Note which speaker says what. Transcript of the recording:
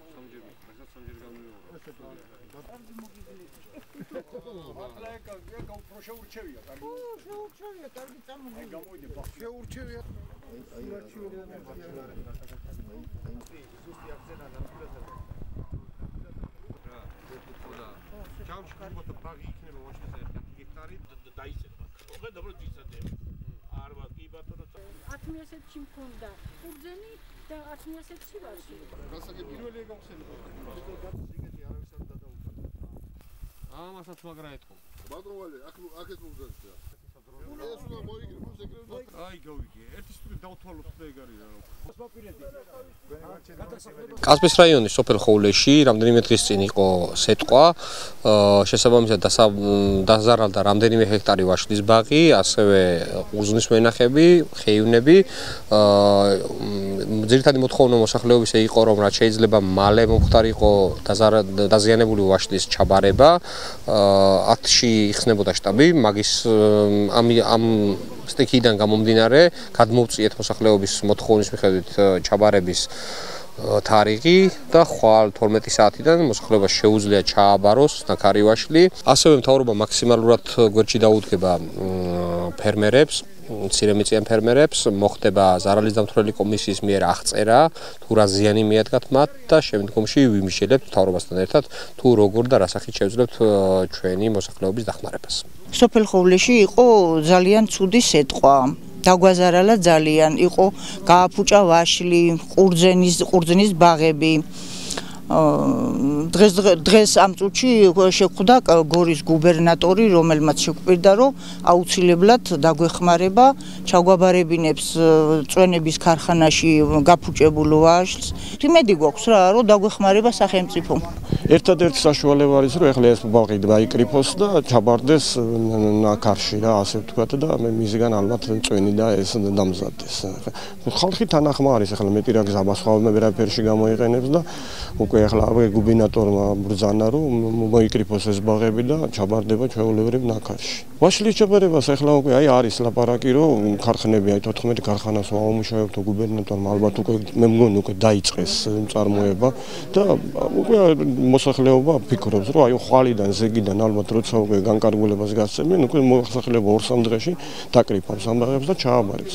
Speaker 1: ათმიასეთში მქონდა ყურძენი და 100000-ში ვარში.
Speaker 2: გასაგები პირველი გამხსენებაა.
Speaker 3: ამასაც მაგრა ეთქო.
Speaker 2: ბადროვალი, აქეთ მოგზაურია. ეს უნდა მოიგროს, ეგრევე.
Speaker 3: აი გავიგე. ერთი სტუდია დავთვალოთ და ეგ არის რა.
Speaker 4: კასპის რაიონის სოფელ ხოვლეში რამდენიმე დღის წინ იყო სეტყვა, შესაბამისად დაზარალდა რამდენიმე ჰექტარი ვაშლის ბაღი, ასევე ყურძნის ვენახები, ხეივნები. ძირითადი მოთხოვნა მოსახლეობისა იყო, რომ რაც შეიძლება მალე მომხდარიყო დაზიანებული ვაშლის ჩაბარება. აქტში იხსნებოდა შტაბი, მაგის ამ სტიქიდან გამომდინარე, გადმოვწიეთ მოსახლეობის მოთხოვნის მიხედვით ჩაბარების თარიღი და ხვალ 12 საათიდან მოსახლეობას შეუძლია ჩააბაროს ნაქარი ვაშლი. ასევე მთავრობა მაქსიმალურად გვერდში დაუდგება ფერმერებს, მცირემიწიან ფერმერებს, მოხდება ზარალის დამცველი კომისიის მიერ აღწერა, თუ რა ზიანი მიადგათ მათ და შემდგომში ვიმსჯელებთ მთავრობასთან ერთად, თუ როგორ და რა სახით შევძლებთ ჩვენი მოსახლეობის დახმარებას.
Speaker 5: სოფელ ხოვლეში იყო ძალიან ცუდი სეტყვა. დაგვაზარალა ძალიან, იყო გააფუჭა ვაშლი, ყურძნის ბაღები. დღეს ამ წუთში შეხვდა გორის გუბერნატორი, რომელმაც შეგვპირდა, რომ აუცილებლად დაგვეხმარება, ჩაგვაბარებინებს წვენების ქარხანაში გაფუჭებულ ვაშლს. იმედი გვაქვს რა, რომ დაგვეხმარება სახელმწიფო.
Speaker 3: ერთადერთი საშუალება არის, რომ ეხლა ეს ბაღი დაიკრიფოს და ჩაბარდეს ნაქარში რა, ასე ვთქვათ და მისგან ალბათ წვენი და ეს დამზადდეს. ხალხი თანახმა არის, ეხლა მეტი რა გზაბას ხავმე ვერაფერში გამოიყენებს და უკვე ეხლა გუბერნატორმა ბრძანა, რომ მოიკრიფოს ეს ბაღები და ჩაბარდება ჩვეულებრივ ნაქარში. ვაშლის ჩაბარებას ეხლა უკვე არის ლაპარაკი, რომ ქარხნები 14 ქარხანას აუმუშავებთ გუბერნატორმა, ალბათ უკვე მე მგონი უკვე დაიწყეს წარმოება და უკვე მოსახლეობა ფიქრობს, რომ აი ხვალიდან ზეგიდან ალბათ როცა უკვე განკარგულებას გასცემენ, უკვე მოსახლეობა 2-3 დღეში დაკრიფავს ამ ბაღებს და ჩააბარებს.